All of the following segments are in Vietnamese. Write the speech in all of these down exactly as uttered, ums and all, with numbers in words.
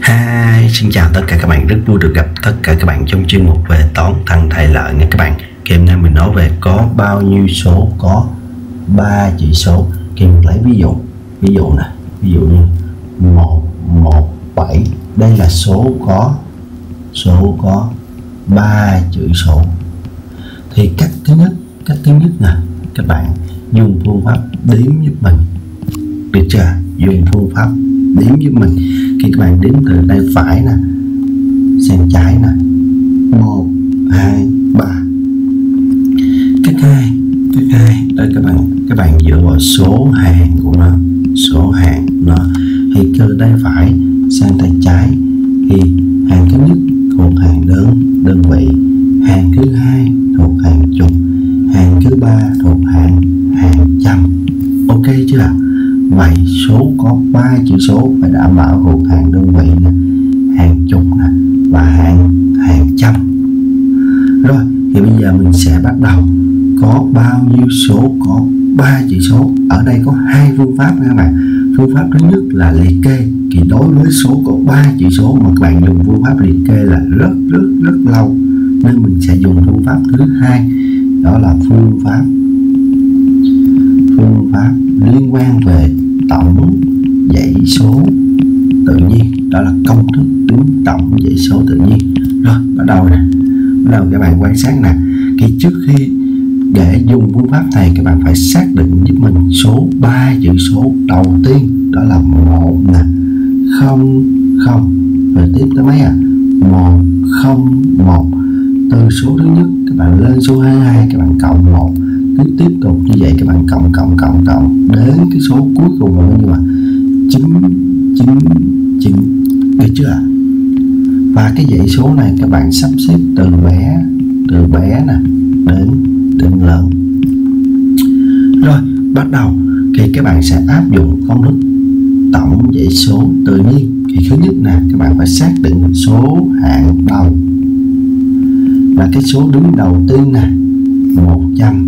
Hi, xin chào tất cả các bạn, rất vui được gặp tất cả các bạn trong chuyên mục về toán thằng thầy lợi nha các bạn. Game nay mình nói về có bao nhiêu số, có ba chỉ số. Game lấy ví dụ, ví dụ nè, ví dụ như một một bảy. Đây là số có số có ba chữ số. Thì cách thứ nhất, cách thứ nhất nè, các bạn dùng phương pháp đếm giúp mình. Được chưa? Dùng phương pháp đếm giúp mình. Khi các bạn đếm từ tay phải nè sang trái nè, một hai ba. Cách hai, cách hai đây các bạn các bạn dựa vào số hàng của nó, số hàng nó thì từ tay phải sang tay trái thì hàng thứ nhất thuộc hàng đơn đơn vị, hàng thứ hai thuộc hàng chục, hàng thứ ba thuộc hàng hàng trăm. Ok chưa ạ? Vậy số có ba chữ số phải đảm bảo thuộc hàng đơn vị nè, hàng chục nè và hàng hàng trăm. Rồi thì bây giờ mình sẽ bắt đầu. Có bao nhiêu số có ba chữ số? Ở đây có hai phương pháp nha các bạn. Phương pháp thứ nhất là liệt kê. Thì đối với số có ba chữ số mà các bạn dùng phương pháp liệt kê là rất rất rất lâu, nên mình sẽ dùng phương pháp thứ hai, đó là phương pháp phương pháp liên quan về tổng dãy số tự nhiên, đó là công thức tính tổng dãy số tự nhiên. Rồi bắt đầu nè, bắt đầu các bạn quan sát nè. Thì trước khi để dùng phương pháp này, các bạn phải xác định giúp mình số ba chữ số đầu tiên, đó là một nè, không không, rồi tiếp tới mấy à, một không một. Từ số thứ nhất các bạn lên số hai mươi hai, các bạn cộng một, cứ tiếp tục như vậy, các bạn cộng cộng cộng cộng đến cái số cuối cùng là bao nhiêu ạ? chín chín chín. Được chưa ạ? Và cái dãy số này các bạn sắp xếp từ bé từ bé nè đến đến lớn. Rồi bắt đầu thì các bạn sẽ áp dụng công thức tổng dãy số tự nhiên. Thì thứ nhất nè, các bạn phải xác định số hạng đầu là cái số đứng đầu tiên nè, một trăm.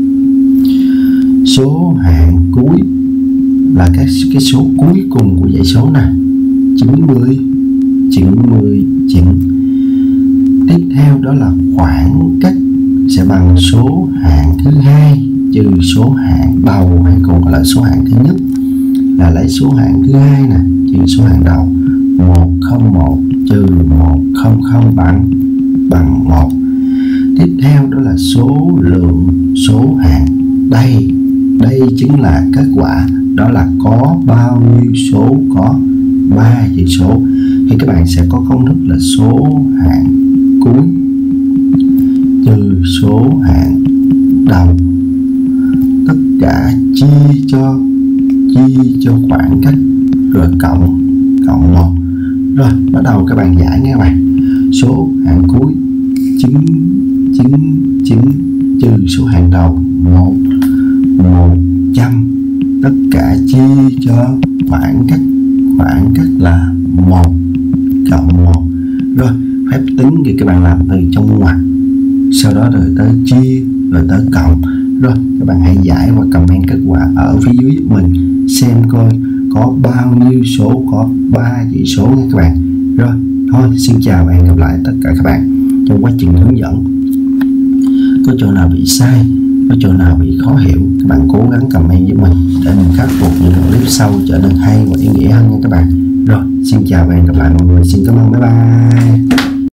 Số hạng cuối là cái cái số cuối cùng của dãy số nè, chín mươi chín mươi chín. Tiếp theo đó là khoảng cách sẽ bằng số hạng thứ hai trừ số hạng đầu, hay còn gọi là số hạng thứ nhất, là lấy số hạng thứ hai nè trừ số hạng đầu. Một không một trừ một không không bằng bằng một. Tiếp theo đó là số lượng số hạng. Đây đây chính là kết quả, đó là có bao nhiêu số có ba chữ số. Thì các bạn sẽ có công thức là số hạng cuối trừ số hạng đầu, tất cả chia cho chia cho khoảng cách rồi cộng cộng một. Rồi bắt đầu các bạn giải nghe các bạn. Số hạng cuối chín chín chín trừ số hạng đầu một một trăm, tất cả chia cho khoảng cách khoảng cách là một cộng một. Rồi phép tính thì các bạn làm từ trong ngoặc, sau đó rồi tới chia, rồi tới cộng. Rồi các bạn hãy giải và comment kết quả ở phía dưới giúp mình, xem coi có bao nhiêu số có ba chữ số nha các bạn. Rồi thôi, xin chào và hẹn gặp lại tất cả các bạn trong quá trình hướng dẫn. Có chỗ nào bị sai, có chỗ nào bị khó hiểu, các bạn cố gắng comment giúp mình để mình khắc phục những clip sau trở nên hay và ý nghĩa hơn nha các bạn. Rồi xin chào và hẹn gặp lại mọi người. Xin cảm ơn, bye bye.